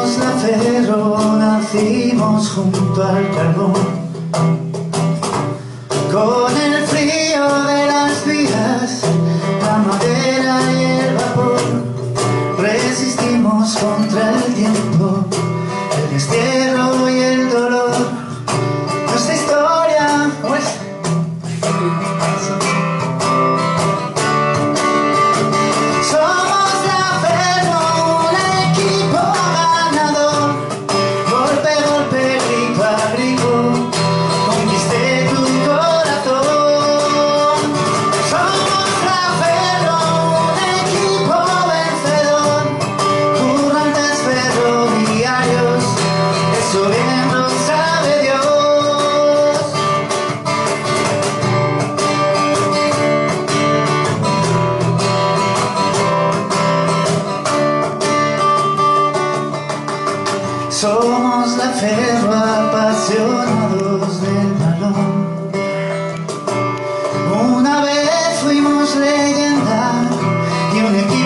Somos la Ferro, nacimos junto al carbón. Con el frío de las vías, la madera y el vapor, resistimos contra el tiempo, el destierro y el dolor. Nuestra historia, pues, somos la Ferro, un equipo ganador. Golpe, golpe, grito a grito, conquisté tu corazón. Somos la Ferro, un equipo vencedor. Currantes ferroviarios, eso bien lo sabe Dios. Somos la Ferro, apasionados del balón. Una vez fuimos leyenda y un equipo